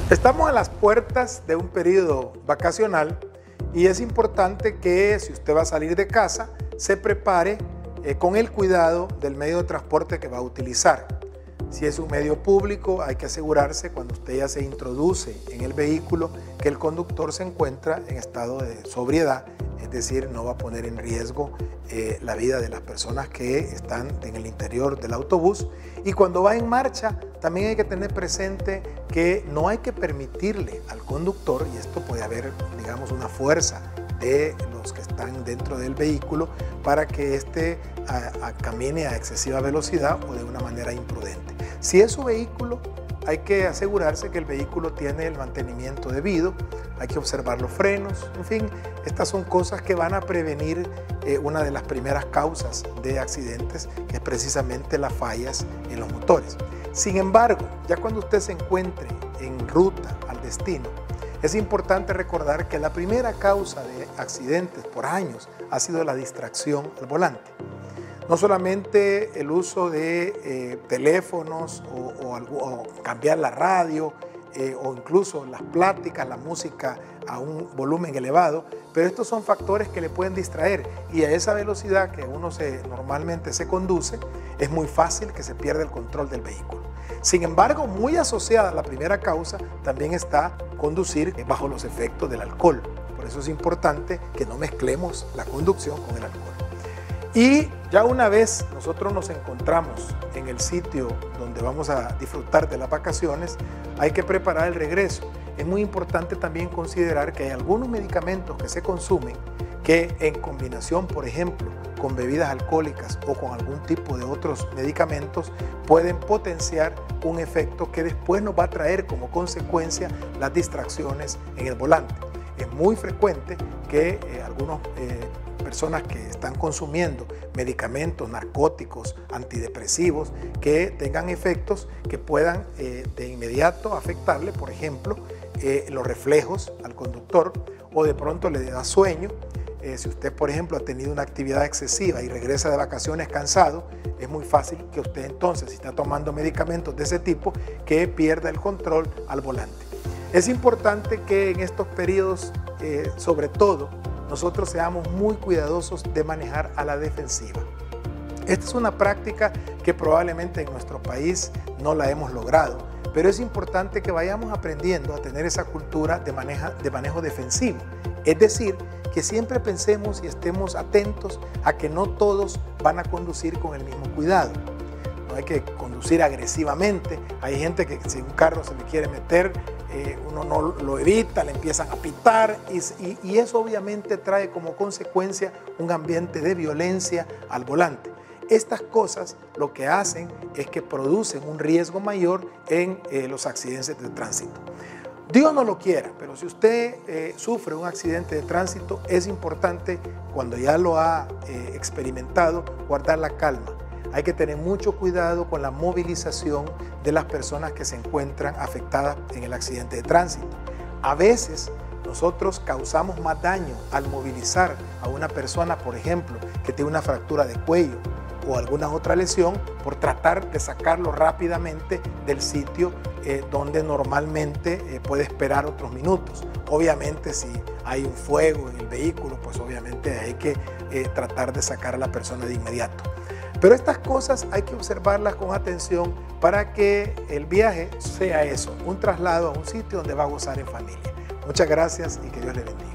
Estamos a las puertas de un periodo vacacional y es importante que si usted va a salir de casa, se prepare con el cuidado del medio de transporte que va a utilizar. Si es un medio público, hay que asegurarse cuando usted ya se introduce en el vehículo que el conductor se encuentra en estado de sobriedad, es decir, no va a poner en riesgo la vida de las personas que están en el interior del autobús. Y cuando va en marcha, también hay que tener presente que no hay que permitirle al conductor, y esto puede haber, digamos, una fuerza de los que están dentro del vehículo para que éste camine a excesiva velocidad o de una manera imprudente. Si es su vehículo, hay que asegurarse que el vehículo tiene el mantenimiento debido, hay que observar los frenos, en fin, estas son cosas que van a prevenir una de las primeras causas de accidentes, que es precisamente las fallas en los motores. Sin embargo, ya cuando usted se encuentre en ruta al destino, es importante recordar que la primera causa de accidentes por años ha sido la distracción al volante. No solamente el uso de teléfonos o cambiar la radio o incluso las pláticas, la música a un volumen elevado, pero estos son factores que le pueden distraer y a esa velocidad que uno normalmente se conduce, es muy fácil que se pierda el control del vehículo. Sin embargo, muy asociada a la primera causa también está conducir bajo los efectos del alcohol. Por eso es importante que no mezclemos la conducción con el alcohol. Y ya una vez nosotros nos encontramos en el sitio donde vamos a disfrutar de las vacaciones, hay que preparar el regreso. Es muy importante también considerar que hay algunos medicamentos que se consumen que en combinación, por ejemplo, con bebidas alcohólicas o con algún tipo de otros medicamentos, pueden potenciar un efecto que después nos va a traer como consecuencia las distracciones en el volante. Es muy frecuente que algunas personas que están consumiendo medicamentos, narcóticos, antidepresivos, que tengan efectos que puedan de inmediato afectarle, por ejemplo, los reflejos al conductor, o de pronto le da sueño. Si usted, por ejemplo, ha tenido una actividad excesiva y regresa de vacaciones cansado, es muy fácil que usted entonces, si está tomando medicamentos de ese tipo, que pierda el control al volante. Es importante que en estos periodos, sobre todo, nosotros seamos muy cuidadosos de manejar a la defensiva. Esta es una práctica que probablemente en nuestro país no la hemos logrado, pero es importante que vayamos aprendiendo a tener esa cultura de manejo defensivo. Es decir, que siempre pensemos y estemos atentos a que no todos van a conducir con el mismo cuidado. No hay que conducir agresivamente. Hay gente que si un carro se le quiere meter, uno no lo evita, le empiezan a pitar y eso obviamente trae como consecuencia un ambiente de violencia al volante. Estas cosas lo que hacen es que producen un riesgo mayor en los accidentes de tránsito. Dios no lo quiera, pero si usted sufre un accidente de tránsito, es importante, cuando ya lo ha experimentado, guardar la calma. Hay que tener mucho cuidado con la movilización de las personas que se encuentran afectadas en el accidente de tránsito. A veces nosotros causamos más daño al movilizar a una persona, por ejemplo, que tiene una fractura de cuello o alguna otra lesión, por tratar de sacarlo rápidamente del sitio donde normalmente puede esperar otros minutos. Obviamente si hay un fuego en el vehículo, pues obviamente hay que tratar de sacar a la persona de inmediato. Pero estas cosas hay que observarlas con atención para que el viaje sea eso, un traslado a un sitio donde va a gozar en familia. Muchas gracias y que Dios le bendiga.